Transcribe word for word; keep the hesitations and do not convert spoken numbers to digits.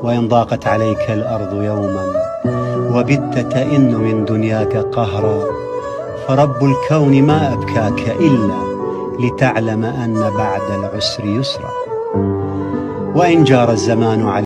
وإن ضاقت عليك الأرض يوما وبت تئن من دنياك قهرا، فرب الكون ما أبكاك إلا لتعلم أن بعد العسر يسرا. وإن جار الزمان عليك